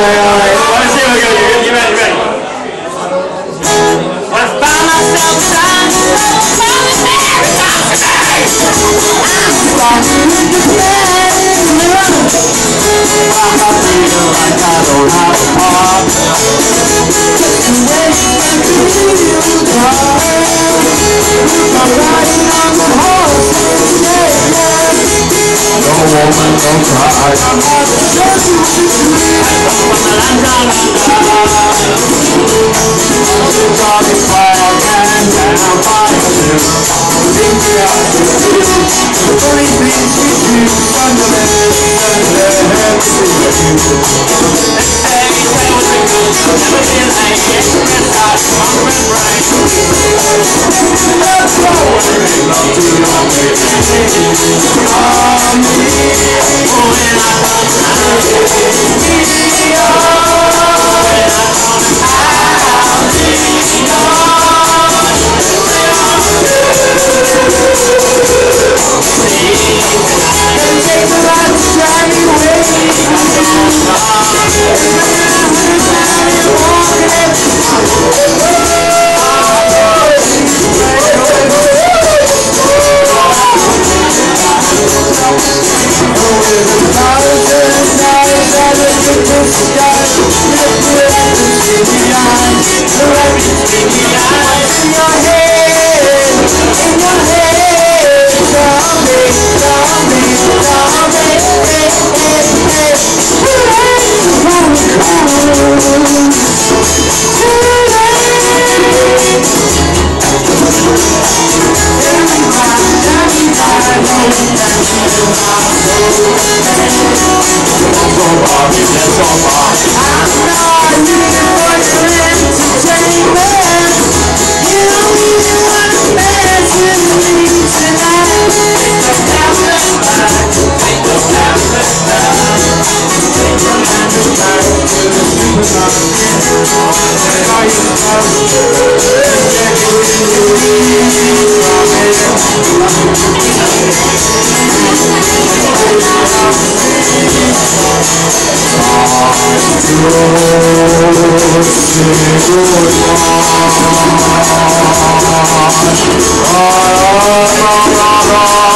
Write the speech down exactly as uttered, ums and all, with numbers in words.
right, all right. Let's see what we go. You ready? You ready? When I find myself trying to find the paradise today, I'm starting to play. I feel like I don't have a heart. Just the way you feel, darling. I'm riding on the horse today. No woman, no cry. I'm out to show you the truth. I come from the land down under. The dog is quiet and down by the blue. Think about the truth. The funny things we do. Fundamental and everything we do. Let's say it's how it's good. Never feel like express heart, hunger and brain. That's all we're in love to your baby. On me, when I come down, me on, when I come out, me on, and take the light to shine me away. Goodbye.